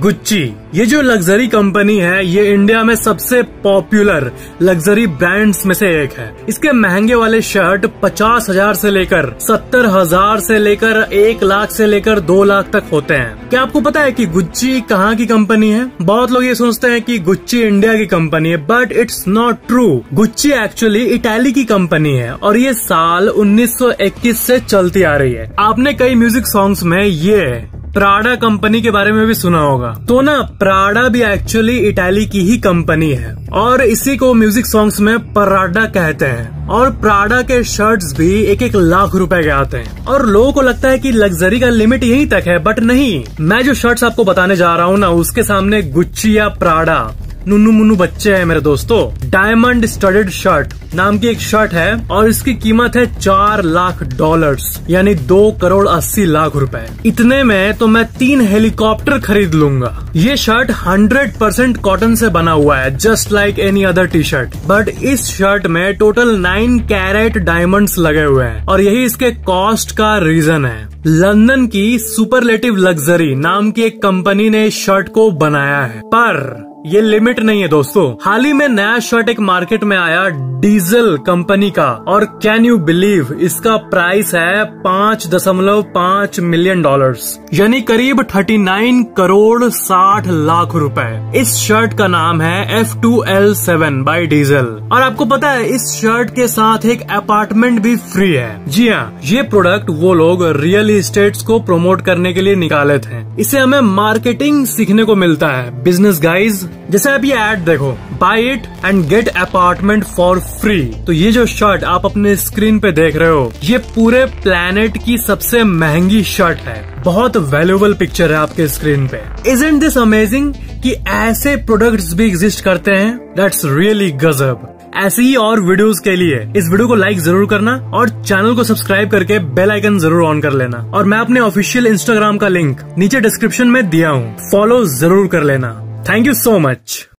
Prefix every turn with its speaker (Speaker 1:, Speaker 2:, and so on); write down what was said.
Speaker 1: Gucci ये जो luxury company है ये इंडिया में सबसे पॉपुलर लग्जरी ब्रांड्स में से एक है। इसके महंगे वाले शर्ट 50,000 से लेकर 70,000 से लेकर 1 लाख से लेकर 2 लाख तक होते हैं। क्या आपको पता है कि गुच्ची कहाँ की कंपनी है? बहुत लोग ये सोचते हैं कि गुच्ची इंडिया की कंपनी है, but it's not true. Gucci actually Italy की कंपनी है और ये साल 1921 से चलती आ रही है। आपने कई म्यूजिक सॉन्ग्स में ये प्राडा कंपनी के बारे में भी सुना होगा। तो ना प्राडा भी एक्चुअली इटाली की ही कंपनी है और इसी को म्यूजिक सॉन्ग्स में पराडा कहते हैं। और प्राडा के शर्ट्स भी 1-1 लाख रुपए के आते हैं और लोगों को लगता है कि लग्जरी का लिमिट यहीं तक है, बट नहीं। मैं जो शर्ट्स आपको बताने जा रहा हूँ ना, उसके सामने गुच्ची या प्राडा नुन्नू मुन्नू बच्चे हैं मेरे दोस्तों। डायमंड स्टडेड शर्ट नाम की एक शर्ट है और इसकी कीमत है $4 लाख, यानी 2,80,00,000 रुपए। इतने में तो मैं 3 हेलीकॉप्टर खरीद लूंगा। ये शर्ट 100% कॉटन से बना हुआ है, just like any other T shirt, but इस शर्ट में टोटल 9 कैरेट डायमंड्स लगे हुए हैं और यही इसके कॉस्ट का रीजन है। लंदन की सुपरलेटिव लग्जरी नाम की एक कंपनी ने इस शर्ट को बनाया है, पर ये लिमिट नहीं है दोस्तों। हाल ही में नया शर्ट एक मार्केट में आया डीजल कंपनी का, और कैन यू बिलीव इसका प्राइस है $5.5 मिलियन, यानी करीब 39 करोड़ 60 लाख रुपए। इस शर्ट का नाम है F2L7 बाय डीजल। और आपको पता है इस शर्ट के साथ एक अपार्टमेंट भी फ्री है। जी हाँ, ये प्रोडक्ट वो लोग रियल एस्टेट्स को प्रमोट करने के लिए निकाले थे। इसे हमें मार्केटिंग सीखने को मिलता है बिजनेस गाइज। जैसे आप ये एड देखो, buy it and get apartment for free. तो ये जो शर्ट आप अपने स्क्रीन पे देख रहे हो, ये पूरे प्लेनेट की सबसे महंगी शर्ट है। बहुत वैल्यूएबल पिक्चर है आपके स्क्रीन पे। इजंट दिस अमेजिंग कि ऐसे प्रोडक्ट्स भी एग्जिस्ट करते हैं? दैट्स रियली गजब। ऐसी ही और वीडियोस के लिए इस वीडियो को लाइक जरूर करना और चैनल को सब्सक्राइब करके बेल आइकन जरूर ऑन कर लेना। और मैं अपने ऑफिशियल इंस्टाग्राम का लिंक नीचे डिस्क्रिप्शन में दिया हूँ, फॉलो जरूर कर लेना। Thank you so much.